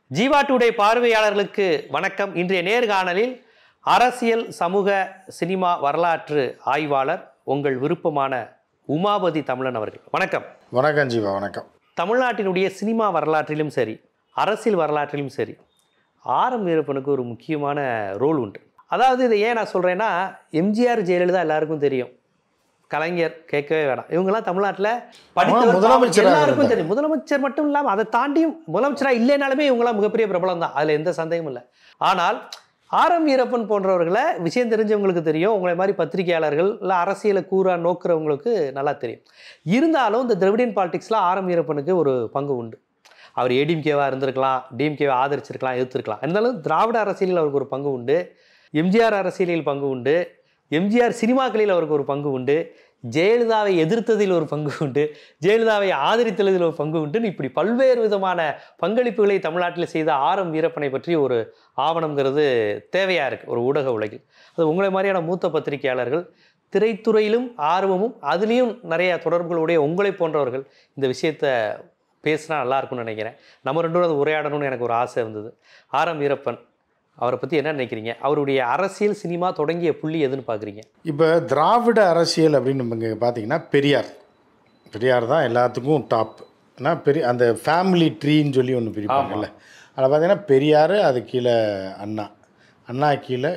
Jeeva today பார்வையாளர்களுக்கு வணக்கம். இன்றைய நேர்காணலில் அரசியல், சமூக, சினிமா வரலாற்று ஆய்வாளர், உங்கள் விருப்பமான உமாபதி தமிழன் அவர்கள். வணக்கம். வணக்கம் ஜீவா. வணக்கம். தமிழ்நாட்டினுடைய சினிமா வரலாற்றிலும் சரி, அரசியல் வரலாற்றிலும் சரி, ஆர்.எம். வீரப்பனுக்கு ஒரு முக்கியமான ரோல் உண்டு. அதாவது இதை ஏன் நான் சொல்கிறேன்னா, எம்ஜிஆர், ஜெயலலிதா எல்லாருக்கும் தெரியும், கலைஞர் கேட்கவே வேணாம், இவங்கெல்லாம் தமிழ்நாட்டில் முதலமைச்சர் எல்லாருக்கும் தெரியும். முதலமைச்சர் மட்டும் இல்லாமல் அதை தாண்டியும் முதலமைச்சராக இல்லைனாலுமே இவங்களாம் மிகப்பெரிய பிரபலம் தான், அதில் எந்த சந்தேகமும் இல்லை. ஆனால் ஆர்.எம். வீரப்பன் போன்றவர்களை விஷயம் தெரிஞ்சவங்களுக்கு தெரியும், உங்களை மாதிரி பத்திரிகையாளர்கள் இல்லை அரசியலை கூற நோக்கிறவங்களுக்கு நல்லா தெரியும். இருந்தாலும் இந்த திராவிடியன் பாலிடிக்ஸில் ஆர்.எம். வீரப்பனுக்கு ஒரு பங்கு உண்டு. அவர் ஏடிஎம்கேவாக இருந்திருக்கலாம், டிஎம்கேவை ஆதரிச்சிருக்கலாம், எதிர்த்திருக்கலாம். இருந்தாலும் திராவிட அரசியலில் அவருக்கு ஒரு பங்கு உண்டு, எம்ஜிஆர் அரசியலில் பங்கு உண்டு, எம்ஜிஆர் சினிமாக்களில் அவருக்கு ஒரு பங்கு உண்டு, ஜெயலலிதாவை எதிர்த்ததில் ஒரு பங்கு உண்டு, ஜெயலலிதாவை ஆதரித்ததில் ஒரு பங்கு உண்டு. இப்படி பல்வேறு விதமான பங்களிப்புகளை தமிழ்நாட்டில் செய்த ஆர்.எம். வீரப்பனை பற்றி ஒரு ஆவணங்கிறது தேவையாக இருக்குது ஒரு ஊடக உலகில். அது உங்களை மாதிரியான மூத்த பத்திரிகையாளர்கள், திரைத்துறையிலும் ஆர்வமும் அதுலேயும் நிறைய தொடர்புகளுடைய உங்களை போன்றவர்கள் இந்த விஷயத்தை பேசினா நல்லா இருக்கும்னு நினைக்கிறேன். நம்ம ரெண்டு பேரும் அது உரையாடணும்னு எனக்கு ஒரு ஆசை இருந்தது. ஆர்.எம். வீரப்பன் அவரை பற்றி என்ன நினைக்கிறீங்க? அவருடைய அரசியல், சினிமா தொடங்கிய புள்ளி எதுன்னு பார்க்குறீங்க? இப்போ திராவிட அரசியல் அப்படின்னு நம்ம பார்த்தீங்கன்னா பெரியார் தான் எல்லாத்துக்கும் டாப். ஏன்னா அந்த ஃபேமிலி ட்ரீன்னு சொல்லி ஒன்று பிரிப்பாங்கல்ல, அதில் பார்த்தீங்கன்னா பெரியார், அது கீழே அண்ணா கீழே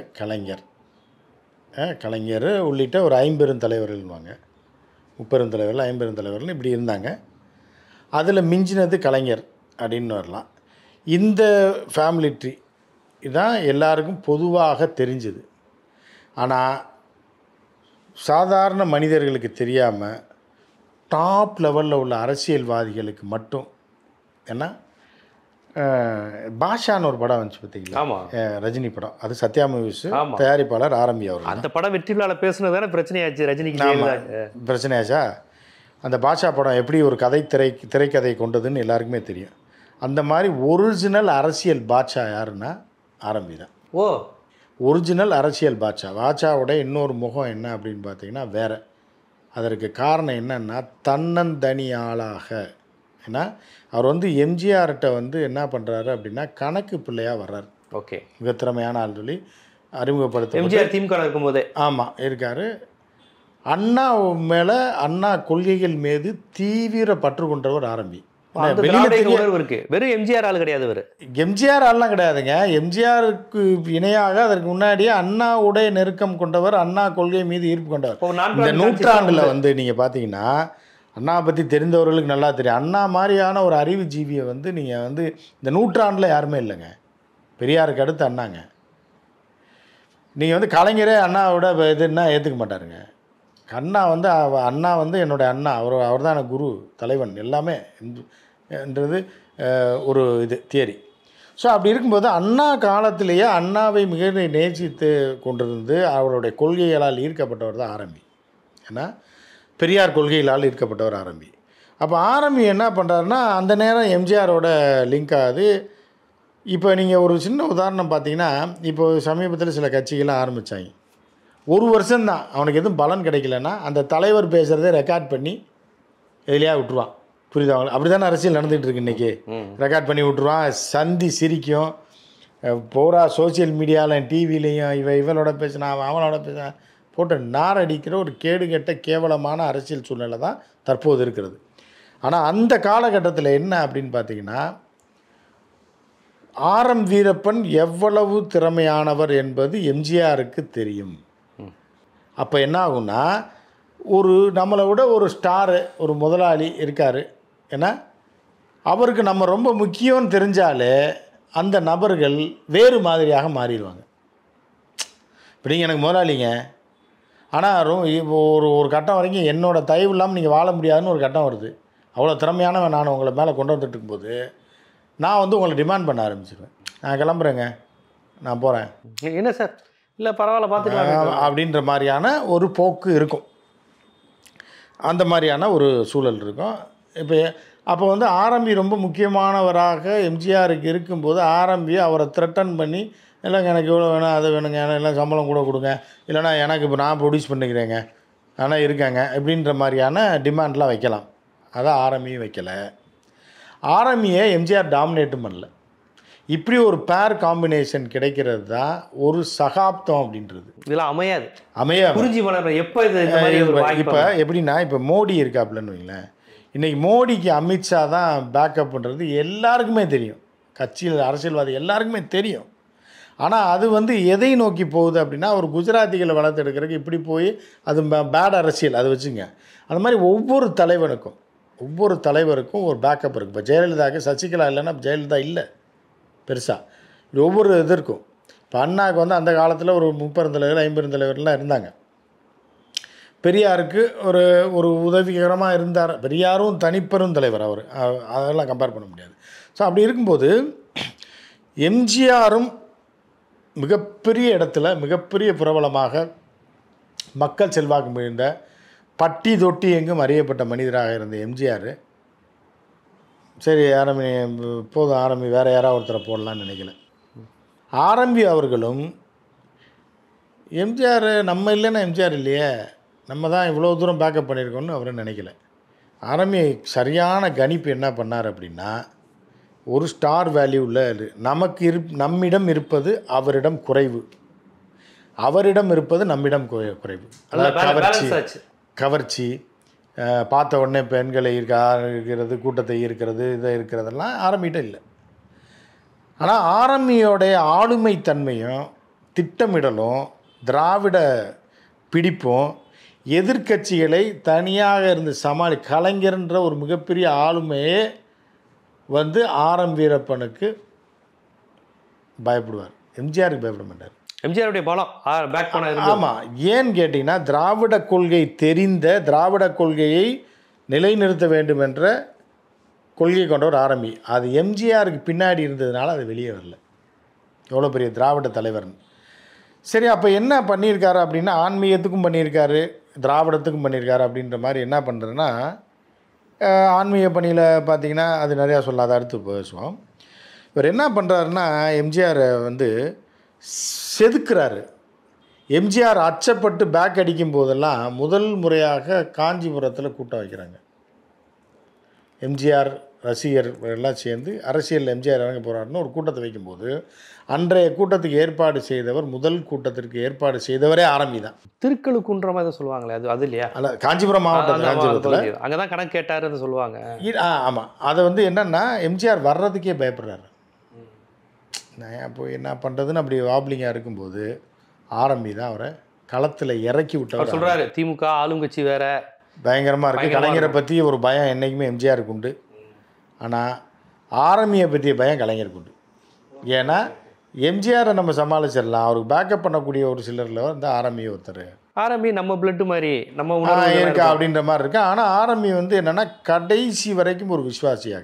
கலைஞர் உள்ளிட்ட ஒரு 50 தலைவர்கள்வாங்க, 30 தலைவர்கள், 50 தலைவர்கள் இப்படி இருந்தாங்க. அதில் மிஞ்சினது கலைஞர் அப்படின்னு வரலாம். இந்த ஃபேமிலி ட்ரீ இதுதான் எல்லாருக்கும் பொதுவாக தெரிஞ்சது. ஆனால் சாதாரண மனிதர்களுக்கு தெரியாமல் டாப் லெவலில் உள்ள அரசியல்வாதிகளுக்கு மட்டும், ஏன்னா பாஷான்னு ஒரு படம் வந்துச்சு பார்த்தீங்களா? ஆமாம், ரஜினி படம். அது சத்யா மூவிஸ் தயாரிப்பாளர் ஆர்.எம். அவர்கள். அந்த படம் வெற்றி விழால பேசுனதானே பிரச்சனையாச்சு, ரஜினிக்கு பிரச்சனையாச்சா? அந்த பாஷா படம் எப்படி ஒரு திரைக்கதை கொண்டதுன்னு எல்லாருக்குமே தெரியும். அந்த மாதிரி ஒரிஜினல் அரசியல் பாட்ஷா யாருன்னா ஆர்.எம். தான். ஒரிஜினல் அரசியல் பாட்ஷாவோட இன்னொரு முகம் என்ன அப்படின்னு பார்த்தீங்கன்னா வேறு. அதற்கு காரணம் என்னன்னா, தன்னந்தனியாளாக. ஏன்னா அவர் எம்ஜிஆர்கிட்ட என்ன பண்ணுறாரு அப்படின்னா, கணக்கு பிள்ளையாக வர்றார். ஓகே, மிக திறமையான ஆள் சொல்லி அறிமுகப்படுத்த எம்ஜிஆர் திமுக இருக்கும்போதே இருக்கார். அண்ணா மேலே, அண்ணா கொள்கைகள் மீது தீவிர பற்று கொண்டவர் ஆர்.எம். வெறும் எம்ஜிஆர் ஆள் கிடையாது, எம்ஜிஆர் ஆள்லாம் கிடையாதுங்க. எம்ஜிஆருக்கு இணையாக அதற்கு முன்னாடியே அண்ணாவுடைய நெருக்கம் கொண்டவர், அண்ணா கொள்கை மீது ஈர்ப்பு கொண்டவர். இந்த நூற்றாண்டில் நீங்கள் பார்த்தீங்கன்னா, அண்ணா பற்றி தெரிந்தவர்களுக்கு நல்லா தெரியும். அண்ணா மாதிரியான ஒரு அறிவு ஜீவியை நீங்கள் இந்த நூற்றாண்டில் யாருமே இல்லைங்க. பெரியாருக்கு அடுத்து அண்ணாங்க. நீங்கள் கலைஞரே அண்ணாவோட இதுன்னா ஏற்றுக்க மாட்டாருங்க. அண்ணா என்னுடைய அண்ணா, அவர் தான் எனக்கு குரு, தலைவன், எல்லாமே என்றது ஒரு தியரி. ஸோ அப்படி இருக்கும்போது அண்ணா காலத்திலேயே அண்ணாவை மிக நேசித்து கொண்டிருந்து அவருடைய கொள்கைகளால் ஈர்க்கப்பட்டவர் தான் ஆர்.எம். ஏன்னா பெரியார் கொள்கைகளால் ஈர்க்கப்பட்டவர் ஆர்.எம். அப்போ ஆர்.எம். என்ன பண்ணுறாருன்னா, அந்த நேரம் எம்ஜிஆரோட லிங்க் ஆகுது. இப்போ நீங்கள் ஒரு சின்ன உதாரணம் பார்த்தீங்கன்னா, இப்போ சமீபத்தில் சில கட்சிகள்லாம் ஆரம்பித்தாங்க. ஒரு வருஷம்தான், அவனுக்கு எதுவும் பலன் கிடைக்கலன்னா அந்த தலைவர் பேசுகிறத ரெக்கார்ட் பண்ணி எதுலையா விட்டுருவான். புரியுதா? அப்படி தானே அரசியல் நடந்துகிட்டு இருக்கு இன்றைக்கி. ரெக்கார்ட் பண்ணி விட்டுருவான், சந்தி சிரிக்கும், பூரா சோசியல் மீடியாவில், டிவிலையும் இவனோட பேசினா அவனோட பேசினா போட்டு நாரடிக்கிற ஒரு கேடுகெட்ட கேவலமான அரசியல் சூழ்நிலை தான் தற்போது இருக்கிறது. ஆனால் அந்த காலகட்டத்தில் என்ன அப்படின்னு பார்த்தீங்கன்னா, ஆர்.எம். வீரப்பன் எவ்வளவு திறமையானவர் என்பது எம்ஜிஆருக்கு தெரியும். அப்போ என்ன ஆகும்னா, நம்மளை விட ஒரு ஸ்டாரு, ஒரு முதலாளி இருக்கார், ஏன்னா அவருக்கு நம்ம ரொம்ப முக்கியம்னு தெரிஞ்சாலே அந்த நபர்கள் வேறு மாதிரியாக மாறிடுவாங்க. இப்போ நீங்கள் எனக்கு முதலாளிங்க, ஆனால் ஒரு கட்டம் வரைக்கும் என்னோடய தயவு இல்லாமல் நீங்கள் வாழ முடியாதுன்னு ஒரு கட்டம் வருது. அவ்வளோ திறமையானவன் நான் உங்களை மேலே கொண்டு வந்துட்டு இருக்கும்போது நான் உங்களை டிமாண்ட் பண்ண ஆரம்பிச்சிடுவேன். நான் கிளம்புறேங்க, நான் போகிறேன், என்ன சார், இல்லை பரவாயில்ல பார்த்துக்கலாம் அப்படின்ற மாதிரியான ஒரு போக்கு இருக்கும். அந்த மாதிரியான ஒரு சூழல் இருக்கும். அப்போ ஆர்.எம். ரொம்ப முக்கியமானவராக எம்ஜிஆருக்கு இருக்கும்போது ஆர்.எம். அவரை த்ரெட்டன் பண்ணி, இல்லைங்க எனக்கு இவ்வளோ வேணும், அது வேணுங்க, எல்லாம் சம்பளம் கூட கொடுங்க, இல்லைனா எனக்கு இப்போ நான் ப்ரொடியூஸ் பண்ணிக்கிறேங்க, ஆனால் இருக்காங்க இப்படின்ற மாதிரியான டிமாண்ட்லாம் வைக்கலாம். அதான் ஆர்.எம். வைக்கலை. ஆர்.எம். எம்ஜிஆர் டாமினேட்டும் பண்ணல. இப்படி ஒரு பேர் காம்பினேஷன் கிடைக்கிறது தான் ஒரு சகாப்தம் அப்படின்றது. இதெல்லாம் அமையாது. புரிஞ்சு வளர்ற எப்போ இது இந்த மாதிரி ஒரு வாய்ப்பு? இப்போ எப்படின்னா, இப்போ மோடி இருக்காப்புலன்னு வைங்களேன், இன்றைக்கி மோடிக்கு அமித்ஷா தான் பேக்கப்ன்றது எல்லாருக்குமே தெரியும், கட்சியில் அரசியல்வாதி எல்லாருக்குமே தெரியும். ஆனால் அது வந்து எதை நோக்கி போகுது அப்படின்னா, ஒரு குஜராத்திகளை வளர்த்தெடுக்கிறதுக்கு இப்படி போய் அது பேட் அரசியல், அதை வச்சுங்க. அந்த மாதிரி ஒவ்வொரு தலைவருக்கும் ஒரு பேக்கப் இருக்குது. இப்போ ஜெயலலிதாவுக்கு சசிகலா இல்லைன்னா ஜெயலலிதா இல்லை பெருசாக. இது ஒவ்வொரு இது இருக்கும். இப்போ அண்ணாவுக்கு வந்து அந்த காலத்தில் ஒரு 30 தலைவர் 50 தலைவர்லாம் இருந்தாங்க. பெரியாருக்கு ஒரு ஒரு உதவிகரமாக இருந்தார். பெரியாரும் தனிப்பெரும் தலைவர் அவர், அதெல்லாம் கம்பேர் பண்ண முடியாது. ஸோ அப்படி இருக்கும்போது எம்ஜிஆரும் மிகப்பெரிய இடத்துல மிகப்பெரிய பிரபலமாக மக்கள் செல்வாக்கு மிகுந்த பட்டி தொட்டி எங்கும் அறியப்பட்ட மனிதராக இருந்த எம்ஜிஆர், சரி ஆரம்பி போதும், ஆரம்பி வேறு யாராவது ஒருத்தரை போடலான்னு நினைக்கல. ஆரம்பி அவர்களும் எம்ஜிஆர் நம்ம இல்லைன்னா எம்ஜிஆர் இல்லையே, நம்ம தான் இவ்வளோ தூரம் பேக்கப் பண்ணியிருக்கோன்னு அவரும் நினைக்கல. ஆரம்பி சரியான கணிப்பு என்ன பண்ணார் அப்படின்னா, ஒரு ஸ்டார் வேல்யூவில் நம்மிடம் இருப்பது அவரிடம் குறைவு, அவரிடம் இருப்பது நம்மிடம் குறைவு. அதாவது கவர்ச்சி, பார்த்த உடனே பெண்களை இருக்கிறது, கூட்டத்தை இருக்கிறது, இதை இருக்கிறதெல்லாம் ஆரம்பிகிட்ட இல்லை. ஆனால் ஆரம்பியோடைய ஆளுமை தன்மையும் திட்டமிடலும் திராவிட பிடிப்பும் எதிர்க்கட்சிகளை தனியாக இருந்து கலைஞர்ன்ற ஒரு மிகப்பெரிய ஆளுமையே வந்து வீரப்பனுக்கு பயப்படுவார், எம்ஜிஆருக்கு பயப்பட மாட்டார். எம்ஜிஆருடைய பலம் பேக் பண்ண. ஆமாம், ஏன்னு கேட்டிங்கன்னா, திராவிட கொள்கை தெரிந்த, திராவிட கொள்கையை நிலைநிறுத்த வேண்டும் என்ற கொள்கை கொண்டவர் ஆரம்பி. அது எம்ஜிஆருக்கு பின்னாடி இருந்ததுனால அது வெளியே வரல, எவ்வளோ பெரிய திராவிட தலைவர்னு. சரி, அப்போ என்ன பண்ணியிருக்காரு அப்படின்னா, ஆன்மீகத்துக்கும் பண்ணியிருக்காரு, திராவிடத்துக்கும் பண்ணியிருக்காரு. அப்படின்ற மாதிரி என்ன பண்ணுறதுன்னா, ஆன்மீக பணியில் பார்த்திங்கன்னா அது நிறையா சொல்லாத, அடுத்து பேசுவோம். இவர் என்ன பண்ணுறாருன்னா, எம்ஜிஆரை வந்து செதுக்குறாரு. எம்ஜிஆர் அச்சப்பட்டு பேக் அடிக்கும் போதெல்லாம் முதல் முறையாக காஞ்சிபுரத்தில் கூட்டம் வைக்கிறாங்க. எம்ஜிஆர் ரசிகர் எல்லாம் சேர்ந்து அரசியல் எம்ஜிஆர் இறங்க போகிறாருன்னு ஒரு கூட்டத்தை வைக்கும்போது, அன்றைய கூட்டத்துக்கு ஏற்பாடு செய்தவர், முதல் கூட்டத்திற்கு ஏற்பாடு செய்தவரே ஆரம்பி தான். திருக்கழுக்குன்ற மாதிரி சொல்லுவாங்களே, அது இல்லையா? அல்ல, காஞ்சிபுரம் மாவட்டம், காஞ்சிபுரத்தில் அங்கே தான் கணக்கு கேட்டாருன்னு சொல்லுவாங்க. ஆமாம், அதை வந்து என்னென்னா, எம்ஜிஆர் வர்றதுக்கே பயப்படுறாரு. நான் போய் என்ன பண்ணுறதுன்னு அப்படி வாப்லிங்காக இருக்கும்போது ஆரம்பி தான் அவரை களத்தில் இறக்கி விட்டவர். சொல்கிறாரு, திமுக ஆளுங்கட்சி வேற பயங்கரமாக இருக்குது, கலைஞரை பற்றி ஒரு பயம் என்றைக்குமே எம்ஜிஆருக்கு உண்டு. ஆனால் ஆரம்பியை பற்றிய பயம் கலைஞருக்கு உண்டு. ஏன்னா எம்ஜிஆரை நம்ம சமாளிச்சிடலாம், அவருக்கு பேக்கப் பண்ணக்கூடிய ஒரு சிலரில் வந்து ஆரம்பி ஒருத்தர், ஆரம்பி நம்ம பிளட்டு மாதிரி நம்ம இருக்கா அப்படின்ற மாதிரி இருக்கு. ஆனால் ஆரம்பி வந்து என்னென்னா, கடைசி வரைக்கும் ஒரு விசுவாசியாக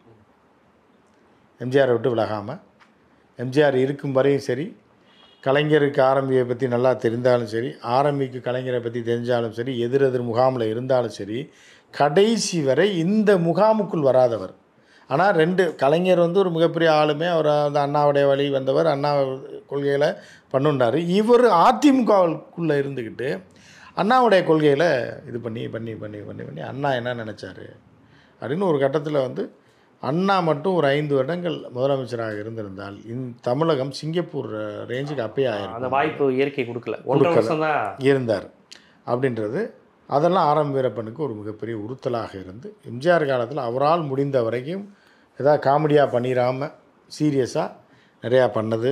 எம்ஜிஆரை விட்டு விலகாமல், எம்ஜிஆர் இருக்கும் வரையும் சரி, கலைஞருக்கு ஆரம்பியை பற்றி நல்லா தெரிந்தாலும் சரி, ஆரம்பிக்கு கலைஞரை பற்றி தெரிஞ்சாலும் சரி, எதிரெதிர் முகாமில் இருந்தாலும் சரி, கடைசி வரை இந்த முகாமுக்குள் வராதவர். ஆனால் கலைஞர் வந்து ஒரு மிகப்பெரிய ஆளுமே, அவர் அந்த அண்ணாவுடைய வழி வந்தவர், அண்ணா கொள்கையில் பண்ணுண்டார். இவர் அதிமுகவுக்குள்ளே இருந்துக்கிட்டு அண்ணாவுடைய கொள்கையில் இது பண்ணி பண்ணி பண்ணி பண்ணி பண்ணி அண்ணா என்ன நினச்சாரு அப்படின்னு ஒரு கட்டத்தில் வந்து, அண்ணா மட்டும் ஒரு 5 வருடங்கள் முதலமைச்சராக இருந்திருந்தால் தமிழகம் சிங்கப்பூர் ரேஞ்சுக்கு அப்பயே ஆயிரும். அந்த வாய்ப்பு இயற்கை கொடுக்கல இருந்தார் அப்படின்றது. அதெல்லாம் ஆரம்ப வீரப்பனுக்கு ஒரு மிகப்பெரிய உறுத்தலாக இருந்து, எம்ஜிஆர் காலத்தில் அவரால் முடிந்த வரைக்கும் ஏதாவது காமெடியாக பண்ணிடாமல் சீரியஸாக நிறையா பண்ணது.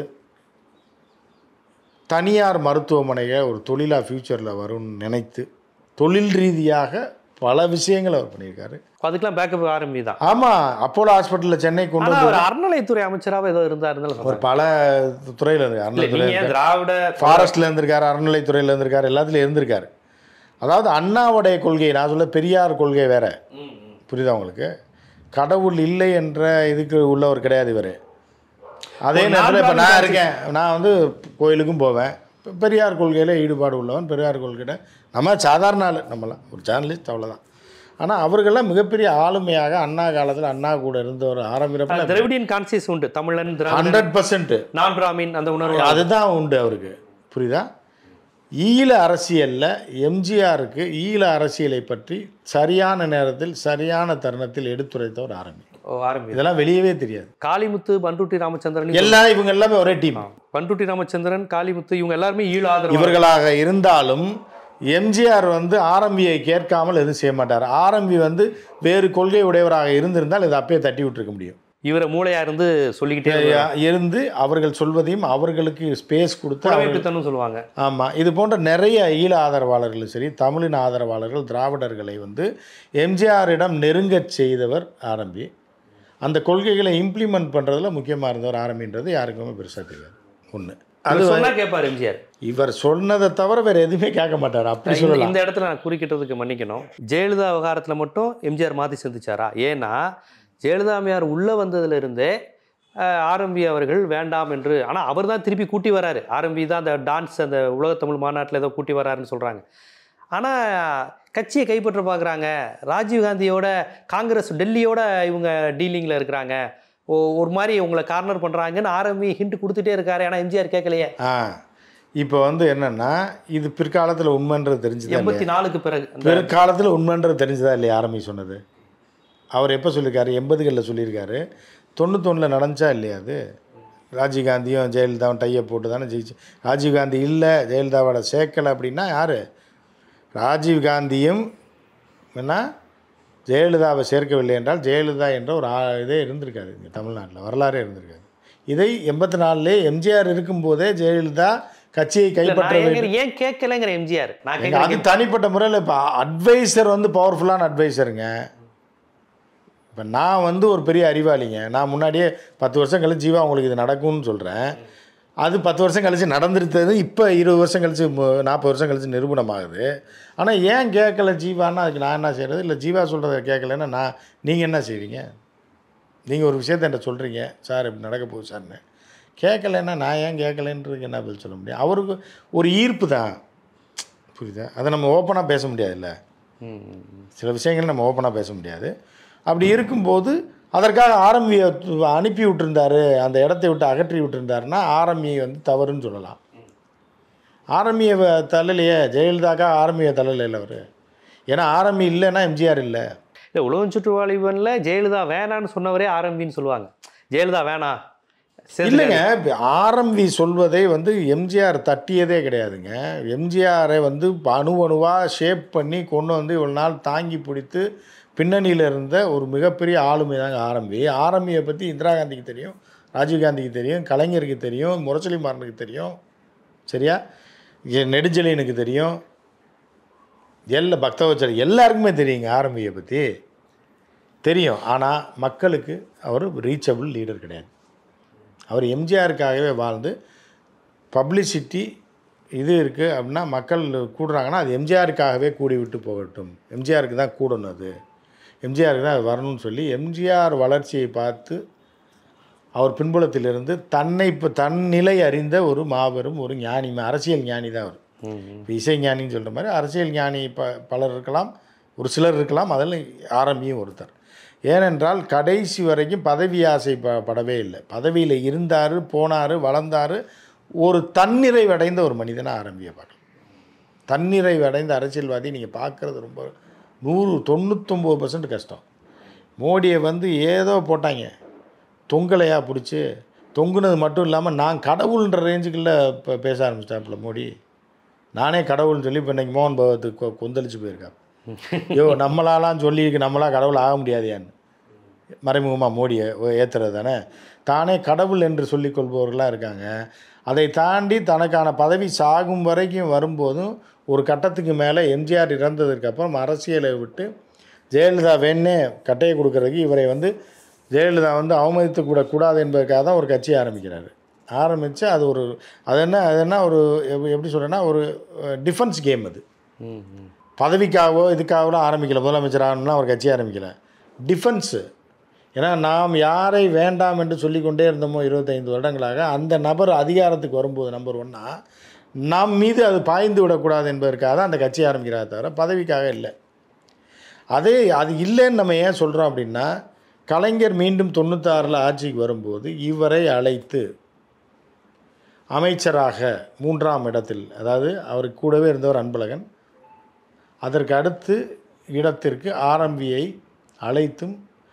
தனியார் மருத்துவமனையை ஒரு தொழிலாக ஃப்யூச்சரில் வரும்னு நினைத்து தொழில் ரீதியாக பல விஷயங்கள் அவர் பண்ணியிருக்காரு. அதுக்கெல்லாம் பேக்கப் ஆரம்பி தான். ஆமாம், அப்போலோ ஹாஸ்பிட்டலில் சென்னை கொண்டு வந்து அறநிலைத்துறை அமைச்சராக ஏதோ இருந்தார். ஒரு பல துறையில் இருக்கு, அறநிலைத்துறை, திராவிட ஃபாரஸ்ட்டில் இருந்திருக்காரு, அறநிலைத்துறையில் இருந்திருக்காரு, எல்லாத்துலேயும் இருந்திருக்காரு. அதாவது அண்ணாவுடைய கொள்கை, நான் சொல்ல பெரியார் கொள்கை வேறு, புரியுதா உங்களுக்கு? கடவுள் இல்லை என்ற இதுக்கு உள்ளவர் கிடையாது இவர். அதே நேரத்தில் இப்போ நான் இருக்கேன், நான் வந்து கோயிலுக்கும் போவேன், பெரியார் கொள்கையில் ஈடுபாடு உள்ளவன், பெரியார் கொள்கையில் நம்ம சாதாரண ஆள், நம்மளாம் ஒரு ஜேர்னலிஸ்ட், அவ்வளோதான். ஆனால் அவர்களெல்லாம் மிகப்பெரிய ஆளுமையாக அண்ணா காலத்தில் அண்ணா கூட இருந்தவர். ஆரம்பிக்கிறப்ப திராவிடியன் கான்சியஸ் உண்டு, தமிழன் 100%, நான் பிராமின் அந்த உணர்வு அதுதான் உண்டு அவருக்கு, புரியுதா? ஈழ அரசியலில் எம்ஜிஆருக்கு ஈழ அரசியலை பற்றி சரியான நேரத்தில் சரியான தருணத்தில் எடுத்துரைத்தவர் ஆரம்பி. ஆரம்பி இதெல்லாம் வெளியவே தெரியாது. காளிமுத்து, பண்ருட்டி ராமச்சந்திரன் எல்லாம் இவங்க எல்லாமே ஒரே டீம். பண்ருட்டி ராமச்சந்திரன், காளிமுத்து இவங்க எல்லாருமே ஈழ ஆதரவு இவர்களாக இருந்தாலும் எம்ஜிஆர் வந்து ஆரம்பியை கேட்காமல் எதுவும் செய்ய மாட்டார். ஆரம்பி வந்து வேறு கொள்கை உடையவராக இருந்திருந்தால் இதை அப்பயே தட்டி விட்டுருக்க முடியும். இவரை மூளையா இருந்து சொல்லிக்கிட்டே இருந்து அவர்கள் சொல்வதையும் அவர்களுக்கு ஸ்பேஸ் கொடுத்து சொல்லுவாங்க. ஆமாம், இது போன்ற நிறைய ஈழ ஆதரவாளர்களும் சரி, தமிழின் ஆதரவாளர்கள், திராவிடர்களை வந்து எம்ஜிஆரிடம் நெருங்கச் செய்தவர் ஆரம்பி. அந்த கொள்கைகளை இம்ப்ளிமெண்ட் பண்ணுறதுல முக்கியமாக இருந்தவர் ஆரம்பின்றது யாருக்குமே பெருசாக தெரியாது. ஒன்று அது சொன்னா கேட்பார் எம்ஜிஆர். இவர் சொன்னதை தவிர வேறு எதுவுமே கேட்க மாட்டார். அப்படி சொல்லலாம். இந்த இடத்துல நான் குறுக்கிட்டதுக்கு மன்னிக்கணும். ஜெயலலிதா விவகாரத்தில் மட்டும் எம்ஜிஆர் மாற்றி சிந்திச்சாரா? ஏன்னா ஜெயலலிதாமையார் உள்ளே வந்ததுலேருந்தே ஆரம்பி அவர்கள் வேண்டாம் என்று, ஆனால் அவர் தான் திருப்பி கூட்டி வராரு. ஆரம்பி தான் அந்த டான்ஸ் அந்த உலகத்தமிழ் மாநாட்டில் ஏதோ கூட்டி வராருன்னு சொல்கிறாங்க. ஆனால் கட்சியை கைப்பற்ற பார்க்குறாங்க. ராஜீவ்காந்தியோட காங்கிரஸ் டெல்லியோட இவங்க டீலிங்கில் இருக்கிறாங்க, ஒரு மாதிரி உங்களை கார்னர் பண்ணுறாங்கன்னு ஆரம்பி ஹிண்ட் கொடுத்துட்டே இருக்காரு. ஆனால் எம்ஜிஆர் கேட்கலையே. இப்போ வந்து என்னென்னா, இது பிற்காலத்தில் உண்மைன்றது தெரிஞ்சுது. 84க்கு பிறகு பிற்காலத்தில் உண்மைன்றது தெரிஞ்சுதா இல்லையா? ஆரம்பி சொன்னது அவர் எப்போ சொல்லியிருக்காரு? 80களில் சொல்லியிருக்காரு. 91 நடந்துச்சா இல்லையா? அது ராஜீவ்காந்தியும் ஜெயலலிதாவும் டையை போட்டு தானே ஜெயிச்சு. ராஜீவ்காந்தி இல்லை, ஜெயலலிதாவோட சேர்க்கலை அப்படின்னா யார்? ராஜீவ்காந்தியும் என்ன ஜெயலலிதாவை சேர்க்கவில்லை என்றால் ஜெயலலிதா என்ற ஒரு இதே இருந்திருக்காது இங்கே தமிழ்நாட்டில், வரலாறே இருந்திருக்காது. இதை 84 எம்ஜிஆர் இருக்கும்போதே ஜெயலலிதா கட்சியை கைப்பற்ற ஏன் கேட்கலைங்கிற எம்ஜிஆர். அது தனிப்பட்ட முறையில் இப்போ அட்வைசர் வந்து பவர்ஃபுல்லான அட்வைசருங்க. இப்போ நான் வந்து ஒரு பெரிய அறிவாளிங்க. நான் முன்னாடியே 10 வருஷம் கழிச்சு ஜீவா உங்களுக்கு இது நடக்கும்னு சொல்கிறேன். அது 10 வருஷம் கழிச்சு நடந்துருத்தது இப்போ 20 வருஷம் கழிச்சு 40 வருஷம் கழிச்சு நிரூபணமாகுது. ஆனால் ஏன் கேட்கல ஜீவான்னா அதுக்கு நான் என்ன செய்கிறது? இல்லை ஜீவா சொல்கிறத கேட்கலன்னா நீங்கள் என்ன செய்வீங்க? நீங்கள் ஒரு விஷயத்த என்கிட்ட சொல்கிறீங்க, சார் இப்படி நடக்க போகுது சார்னு. கேட்கலைன்னா நான் ஏன் கேட்கலன்றதுக்கு என்ன பதில் சொல்ல முடியும்? அவருக்கு ஒரு ஈர்ப்பு தான், புரியுதா? அதை நம்ம ஓப்பனாக பேச முடியாதுல்ல. சில விஷயங்கள் நம்ம ஓப்பனாக பேச முடியாது. அப்படி இருக்கும்போது அதற்காக ஆரம்பியை அனுப்பி விட்டுருந்தாரு, அந்த இடத்தை விட்டு அகற்றி விட்டுருந்தாருன்னா ஆரம்பியை வந்து தவறுன்னு சொல்லலாம். ஆரம்பியை தள்ளலையே, ஜெயலலிதாக்காக ஆரம்பியை தள்ளலை அவர். ஏன்னா ஆரம்பி இல்லைன்னா எம்ஜிஆர் இல்லை. இல்லை, உலகம் சுற்றுவாளிவனில் ஜெயலலிதா வேணான்னு சொன்னவரே ஆரம்பின்னு சொல்லுவாங்க. ஜெயலலிதா வேணாம் இல்லைங்க. ஆரம்பி சொல்வதை வந்து எம்ஜிஆர் தட்டியதே கிடையாதுங்க. எம்ஜிஆரை வந்து அணுவாக ஷேப் பண்ணி கொண்டு வந்து இவ்வளோ நாள் தாங்கி பிடித்து பின்னணியில் இருந்த ஒரு மிகப்பெரிய ஆளுமை தாங்க ஆரம்பி. ஆரம்பியை பற்றி இந்திரா காந்திக்கு தெரியும், ராஜீவ்காந்திக்கு தெரியும், கலைஞருக்கு தெரியும், முரசொலி மாறனுக்கு தெரியும், சரியா? நெடுஞ்செழியனுக்கு தெரியும், பக்தவச்சர் எல்லாருக்குமே தெரியுங்க ஆரம்பியை பற்றி தெரியும். ஆனால் மக்களுக்கு அவர் ரீச்சபிள் லீடர் கிடையாது. அவர் எம்ஜிஆருக்காகவே வாழ்ந்து பப்ளிசிட்டி இது இருக்குது அப்படின்னா மக்கள் கூடுறாங்கன்னா அது எம்ஜிஆருக்காகவே கூடி விட்டு போகட்டும், எம்ஜிஆருக்கு தான் கூடணும், அது எம்ஜிஆருக்கு தான் அது வரணும்னு சொல்லி எம்ஜிஆர் வளர்ச்சியை பார்த்து அவர் பின்புலத்திலிருந்து தன் நிலை அறிந்த ஒரு மாபெரும் ஒரு ஞானி, அரசியல் ஞானி தான் அவர். இப்போ இசை ஞானின்னு சொல்கிற மாதிரி அரசியல் ஞானி பலர் இருக்கலாம், ஒரு சிலர் இருக்கலாம், அதில் ஆரம்பியும் ஒருத்தர். ஏனென்றால் கடைசி வரைக்கும் பதவி ஆசை படவே இல்லை. பதவியில் இருந்தார், போனார், வளர்ந்தார். ஒரு தன்னிறைவடைந்த ஒரு மனிதனாக ஆரம்பியை பார்க்கலாம். தன்னிறைவடைந்த அரசியல்வாதி நீங்கள் பார்க்குறது ரொம்ப 99% கஷ்டம். மோடியை வந்து ஏதோ போட்டாங்க, தொங்கலையாக பிடிச்சி தொங்குனது மட்டும் இல்லாமல் நான் கடவுள்ன்ற ரேஞ்சுக்குள்ளே இப்போ பேச ஆரம்பிச்சிட்டாப்புல மோடி. நானே கடவுள்னு சொல்லி இப்போ இன்றைக்கி மோகன் பகவத்துக்கு கொந்தளிச்சு போயிருக்கான். நம்மளாலாம் சொல்லி நம்மளாம் கடவுள் ஆக முடியாதையான்னு மறைமுகமாக மோடியை ஏற்றுறது தானே. தானே கடவுள் என்று சொல்லிக் கொள்பவர்களாக இருக்காங்க. அதை தாண்டி தனக்கான பதவி சாகும் வரைக்கும் வரும்போதும் ஒரு கட்டத்துக்கு மேலே எம்ஜிஆர் இறந்ததுக்கப்புறம் அரசியலை விட்டு ஜெயலலிதா வேணே கட்டையை கொடுக்கறதுக்கு இவரை வந்து ஜெயலலிதா வந்து அவமதித்து கூடாது என்பதற்காக தான் ஒரு கட்சியை ஆரம்பிக்கிறாரு. ஆரம்பித்து அது என்ன ஒரு எப்படி சொல்கிறேன்னா ஒரு டிஃபென்ஸ் கேம். அது பதவிக்காகவோ இதுக்காகவோ ஆரம்பிக்கல, முதலமைச்சர் ஆகணும்னா ஒரு கட்சி ஆரம்பிக்கல, டிஃபென்ஸு. ஏன்னா நாம் யாரை வேண்டாம் என்று சொல்லிக்கொண்டே இருந்தோமோ 25 வருடங்களாக, அந்த நபர் அதிகாரத்துக்கு வரும்போது நம்பர் 1 நாம் மீது அது பாய்ந்து விடக்கூடாது என்பதற்காக தான் அந்த கட்சி ஆரம்பிக்கிறாங்க, தவிர பதவிக்காக இல்லை. அது இல்லைன்னு நம்ம ஏன் சொல்கிறோம் அப்படின்னா, கலைஞர் மீண்டும் 96 ஆட்சிக்கு வரும்போது இவரை அழைத்து அமைச்சராக 3ஆம் இடத்தில், அதாவது அவருக்கு கூடவே இருந்தவர் அன்பழகன், அதற்கு அடுத்து இடத்திற்கு ஆரம்பியை அழைத்தும்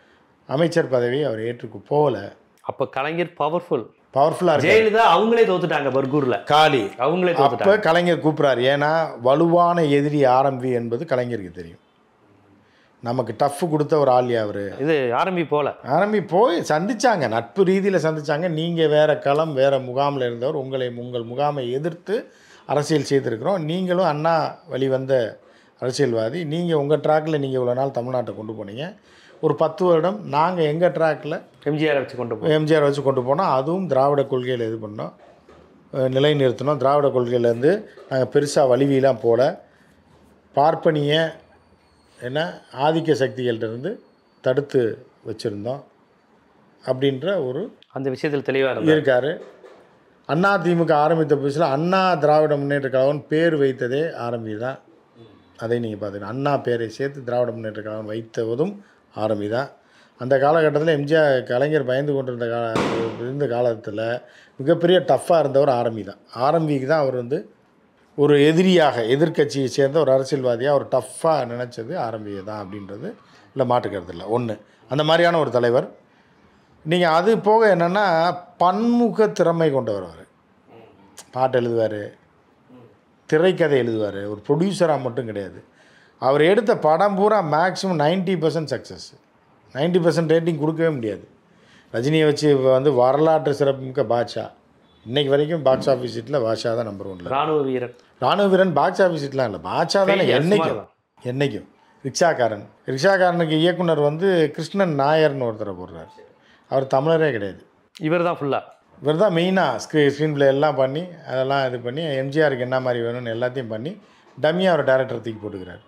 அமைச்சர் பதவியை அவர் ஏற்றுக்கு போகல. அப்போ கலைஞர் பவர்ஃபுல்லாக இருக்கு. ஜெயலலிதா அவங்களே தோத்துட்டாங்க பர்கூர்ல, காலி அவங்களே அப்போ தோத்துட்டாங்க. கலைஞர் கூப்பிட்றாரு. ஏன்னா வலுவான எதிரி ஆரம்பி என்பது கலைஞருக்கு தெரியும். நமக்கு டஃப் கொடுத்த ஒரு ஆள் அவர். இது ஆரம்பி போய் சந்திச்சாங்க, நட்பு ரீதியில் சந்திச்சாங்க. நீங்கள் வேறு களம் வேறு முகாமில் இருந்தவர், உங்கள் முகாமை எதிர்த்து அரசியல் செய்திருக்கிறோம். நீங்களும் அண்ணா வழி வந்த அரசியல்வாதி. நீங்கள் உங்கள் ட்ராக்கில் நீங்கள் இவ்வளோ நாள் தமிழ்நாட்டை கொண்டு போனீங்க. ஒரு 10 வருடம் நாங்கள் எங்கள் ட்ராக்கில் எம்ஜிஆர் வச்சு கொண்டு போனோம். அதுவும் திராவிட கொள்கையில் இது பண்ணோம், நிலை நிறுத்தினோம். திராவிட கொள்கையிலேருந்து நாங்கள் பெருசாக வலிவிலாம் போல, பார்ப்பனிய என்ன ஆதிக்க சக்திகள்கிட்டருந்து தடுத்து வச்சுருந்தோம் அப்படின்ற ஒரு அந்த விஷயத்தில் தெளிவாக இருக்கார். அண்ணா திமுக ஆரம்பித்த புதுசில் அண்ணா திராவிட முன்னேற்ற கழகம் பேர் வைத்ததே ஆரம்பி தான். அதை நீங்கள் பார்த்தீங்கன்னா அண்ணா பேரை சேர்த்து திராவிட முன்னேற்ற கழகம் வைத்ததும் ஆரம்பி தான். அந்த காலகட்டத்தில் எம்ஜிஆர் கலைஞர் பயந்து கொண்டிருந்த இருந்த காலத்தில் மிகப்பெரிய டஃப்பாக இருந்தவர் ஆரம்பி தான். ஆரம்பிக்கு தான் அவர் வந்து ஒரு எதிரியாக, எதிர்கட்சியை சேர்ந்த ஒரு அரசியல்வாதியாக ஒரு டஃப்பாக நினச்சது ஆரம்பியை தான் அப்படின்றது இல்லை, மாற்றுக்கிறது இல்லை. ஒன்று அந்த மாதிரியான ஒரு தலைவர். நீங்கள் அது போக என்னென்னா பன்முக திறமை கொண்டவர். அவர் பாட்டு எழுதுவார், திரைக்கதை எழுதுவார். ஒரு ப்ரொடியூசராக மட்டும் கிடையாது. அவர் எடுத்த படம் பூரா மேக்ஸிமம் 90% சக்ஸஸ். 90% ரேட்டிங் கொடுக்கவே முடியாது. ரஜினியை வச்சு வந்து வரலாற்று சிறப்புமிக்க பாட்ஷா. இன்றைக்கு வரைக்கும் பாக்ஸ் ஆஃபீஸ் சீட்டில் பாட்ஷா தான் நம்பர் 1. ராணுவ வீரன் பாக்ஸ் ஆஃபீஸ் சீட்லாம் இல்லை, பாட்ஷா தானே என்னைக்கும். ரிக்ஷாக்காரனுக்கு இயக்குனர் வந்து கிருஷ்ணன் நாயர்னு ஒருத்தரை போடுறாரு. அவர் தமிழரே கிடையாது. இவர் தான் மெயினாக ஸ்க்ரீன் பிளே எல்லாம் பண்ணி அதெல்லாம் இது பண்ணி எம்ஜிஆருக்கு என்ன மாதிரி வேணும்னு எல்லாத்தையும் பண்ணி டம்மியாக அவர் டேரக்டர் தூக்கி போட்டுக்கிறார்.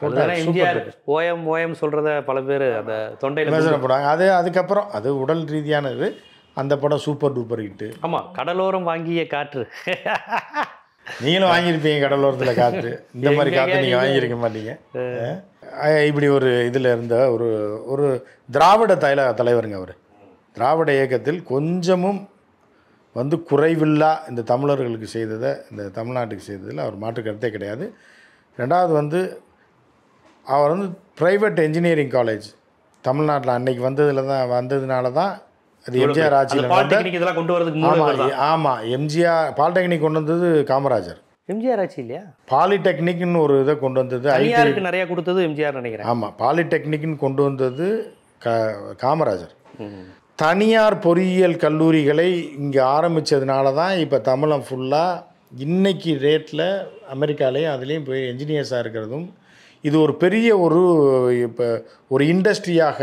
ஓஎம் சொல்கிறத பல பேர் அந்த தொண்டையில் போடுவாங்க. அதுக்கப்புறம் அது உடல் ரீதியானது. அந்த படம் சூப்பர் டூப்பர் ஹிட்டு. ஆமாம், கடலோரம் வாங்கிய காற்று. நீங்களும் வாங்கியிருப்பீங்க கடலோரத்தில் காற்று. இந்த மாதிரி காற்று நீங்கள் வாங்கியிருக்க மாட்டீங்க. இப்படி ஒரு இதில் இருந்த ஒரு திராவிட தலைவருங்க அவர். திராவிட இயக்கத்தில் கொஞ்சமும் வந்து குறைவில்லா இந்த தமிழர்களுக்கு செய்ததை, இந்த தமிழ்நாட்டுக்கு செய்ததில் அவர் மாற்று கருத்தே கிடையாது. ரெண்டாவது வந்து அவர் வந்து ப்ரைவேட் இன்ஜினியரிங் காலேஜ் தமிழ்நாட்டில் அன்னைக்கு வந்ததுனால தான் அது எம்ஜிஆர் ஆட்சியில் கொண்டு வரதுக்கு. ஆமாம், எம்ஜிஆர் பாலிடெக்னிக் கொண்டு வந்தது காமராஜர். எம்ஜிஆர் ஆட்சி இல்லையா? பாலிடெக்னிக்னு ஒரு இதை கொண்டு வந்தது, ஐடிக்கு நிறைய கொடுத்தது எம்ஜிஆர் நினைக்கிறேன். ஆமாம், பாலிடெக்னிக்னு கொண்டு வந்தது காமராஜர். தனியார் பொறியியல் கல்லூரிகளை இங்கே ஆரம்பித்ததுனால தான் இப்போ தமிழம் ஃபுல்லாக இன்றைக்கி ரேட்டில் அமெரிக்காலேயும் அதுலேயும் போய் என்ஜினியர்ஸாக இருக்கிறதும், இது ஒரு பெரிய இப்போ ஒரு இண்டஸ்ட்ரியாக,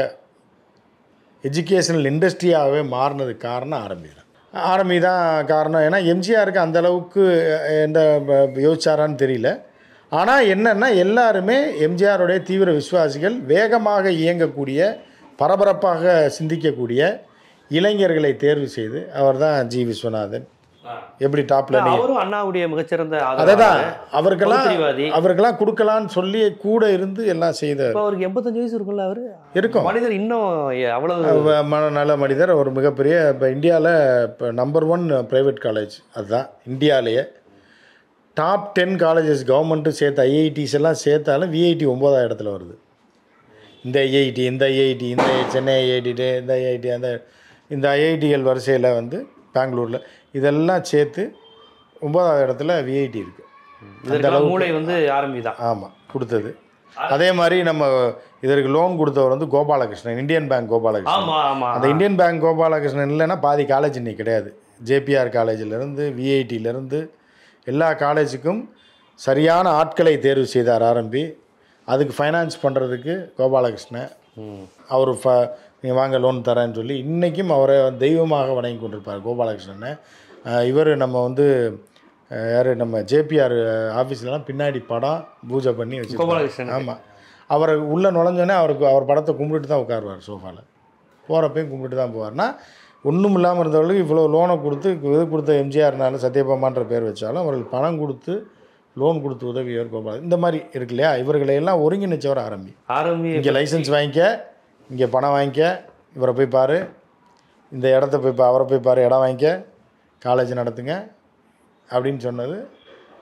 எஜுகேஷனல் இண்டஸ்ட்ரியாகவே மாறினதுக்கு காரணம் ஆரம்பி தான் காரணம். ஏன்னா எம்ஜிஆருக்கு அந்தளவுக்கு எந்த யோசிச்சாரான்னு தெரியல. ஆனால் என்னென்னா எல்லாருமே எம்ஜிஆருடைய தீவிர விசுவாசிகள். வேகமாக இயங்கக்கூடிய, பரபரப்பாக சிந்திக்கக்கூடிய இளைஞர்களை தேர்வு செய்து அவர் தான் ஜி. விஸ்வநாதன். எப்படி டாப்ல அண்ணாவுடைய மிகச்சிறந்த அதான் அவருக்கெல்லாம் கொடுக்கலான்னு சொல்லி கூட இருந்து எல்லாம் செய்த. அவருக்கு 85 வயசு இருக்கும்ல, அவர் இருக்கும் மனிதர், இன்னும் அவ்வளவு நல்ல மனிதர். ஒரு மிகப்பெரிய இப்போ இந்தியாவில் இப்போ நம்பர் 1 ப்ரைவேட் காலேஜ் அதுதான் இந்தியாவிலேயே. டாப் 10 காலேஜஸ் கவர்மெண்ட்டும் சேர்த்து ஐஐடிஸ் எல்லாம் சேர்த்தாலும் விஐடி 9ஆவது இடத்துல வருது. இந்த ஐஐடி, இந்த சென்னை ஐஐடி, இந்த ஐஐடி, இந்த ஐஐடிகள் வரிசையில் வந்து பெங்களூரில் இதெல்லாம் சேர்த்து 9ஆவது இடத்துல விஐடி இருக்குது. அந்த மூளை வந்து ஆரம்பி தான். ஆமாம், கொடுத்தது. அதே மாதிரி நம்ம இதற்கு லோன் கொடுத்தவர் வந்து கோபாலகிருஷ்ணன், இந்தியன் பேங்க் கோபாலகிருஷ்ணன். அந்த இந்தியன் பேங்க் கோபாலகிருஷ்ணன் இல்லைன்னா பாதி காலேஜ் இன்னைக்கு கிடையாது. ஜேபிஆர் காலேஜிலேருந்து விஐடியிலேருந்து எல்லா காலேஜுக்கும் சரியான ஆட்களை தேர்வு செய்தார் ஆரம்பி. அதுக்கு ஃபைனான்ஸ் பண்ணுறதுக்கு கோபாலகிருஷ்ணன் அவர் நீங்கள் வாங்க லோன் தரேன்னு சொல்லி இன்றைக்கும் அவரை தெய்வமாக வணங்கி கொண்டிருப்பார் கோபாலகிருஷ்ணனை. இவர் நம்ம வந்து யார், நம்ம ஜேபிஆர் ஆஃபீஸ்லலாம் பின்னாடி படம் பூஜை பண்ணி வச்சு. ஆமாம், அவரை உள்ளே நுழைஞ்சோன்னே அவர் படத்தை கும்பிட்டு தான் உட்காருவார் சோஃபாவில். போகிறப்பையும் கும்பிட்டு தான் போவார்னா, ஒன்றும் இல்லாமல் இருந்தவர்களுக்கு இவ்வளோ லோனை கொடுத்த எம்ஜிஆர்னாலும் சத்யபாமான்ற பேர் வச்சாலும் அவர்களுக்கு பணம் கொடுத்து லோன் கொடுத்து உதவியவர் கோபால். இந்த மாதிரி இருக்கு இல்லையா, இவர்களையெல்லாம் ஒருங்கிணைச்சவர் ஆரம்பி. இங்கே லைசன்ஸ் வாங்கிக்க, இங்கே பணம் வாங்கிக்க, இவரை போய் பாரு, இந்த இடத்த போய் அவரை போய் பாரு, இடம் வாங்கிக்க, காலேஜ் நடத்துங்க அப்படின்னு சொன்னது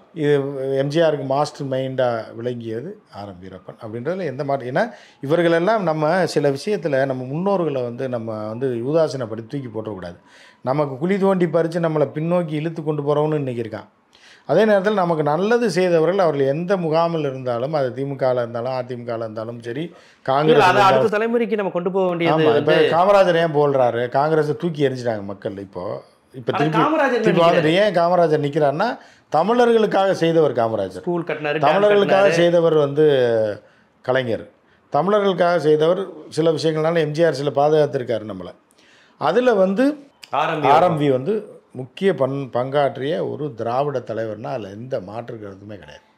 இது எம்ஜிஆருக்கு மாஸ்டர் மைண்டாக விளங்கியது ஆர்.எம். வீரப்பன் அப்படின்றதுல எந்த மாற்றம். ஏன்னா இவர்களெல்லாம் நம்ம சில விஷயத்தில் நம்ம முன்னோர்களை வந்து நம்ம வந்து யூதாசனப்படுத்தி தூக்கி போட்டக்கூடாது. நமக்கு குழி தோண்டி பறித்து நம்மளை பின்னோக்கி இழுத்து கொண்டு போகிறவனு இன்றைக்கி இருக்கான். அதே நேரத்தில் நமக்கு நல்லது செய்தவர்கள் அவர்கள் எந்த முகாமில் இருந்தாலும், அது திமுகவில் இருந்தாலும் அதிமுகவில் இருந்தாலும் சரி, காங்கிரஸ் அடுத்த தலைமுறைக்கு நம்ம கொண்டு போக வேண்டியது. இப்போ காமராஜர் ஏன் போல்றாரு, காங்கிரஸை தூக்கி எரிஞ்சிட்டாங்க மக்கள். இப்போ திருப்பி ஏன் காமராஜர் நிற்கிறாருன்னா தமிழர்களுக்காக செய்தவர் காமராஜர், ஸ்கூல் கட்டினாரு, தமிழர்களுக்காக செய்தவர் வந்து கலைஞர், தமிழர்களுக்காக செய்தவர் சில விஷயங்கள்னால எம்ஜிஆர் சில பாதுகாத்திருக்காரு நம்மளை. அதில் வந்து ஆர்எம்பி வந்து முக்கிய பங்காற்றிய ஒரு திராவிட தலைவர்னால் அதில் எந்த மாற்று கருத்துமே கிடையாது.